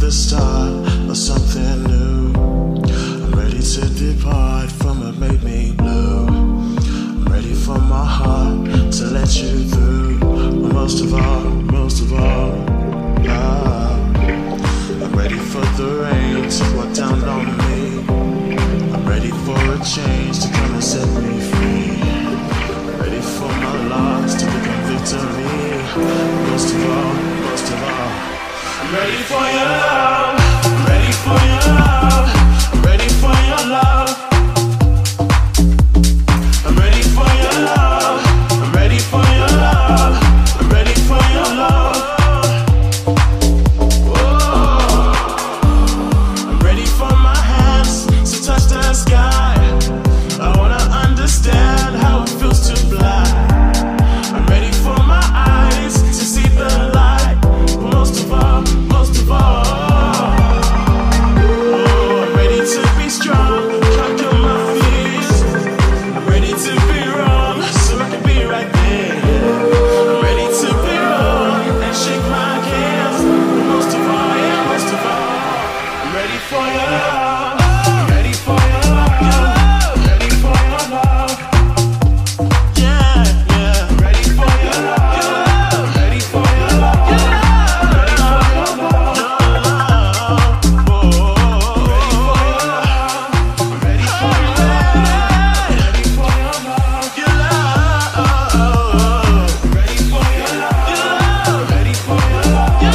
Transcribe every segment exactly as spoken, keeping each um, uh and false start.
the start of something new. I'm ready to depart from what made me blue. I'm ready for my heart to let you through. But most of all, most of all, love. I'm ready for the rain to pour down on me. I'm ready for a change to come and set me free. Ready for my loss to become victory. Most of all, most of all, I'm ready for your love. I'm ready for your love. I'm ready for your love. I'm ready for your love. I'm ready for your love. I'm ready for your love. Whoa. I'm ready for my hands to touch the sky. I wanna understand how it feels to fly. I'm ready for my eyes to see the light. Most of all, most of all, oh, I'm ready to be strong, conquer my fears. I'm ready to be wrong, so I can be right there. I'm ready to be wrong and shake my hands. Most of all, yeah, most of all, I'm ready for your love. I'm ready for your love. I'm ready for your love. Yeah, yeah. I'm ready for your love. I'm ready for your love. I'm ready for your love. Oh, I'm ready for your love. I'm ready for your love. I'm ready for your love. Your love. I'm ready for your love. I'm ready for your love. Your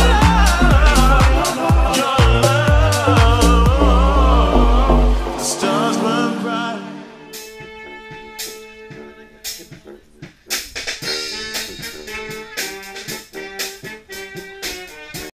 love. Your love. The stars burn bright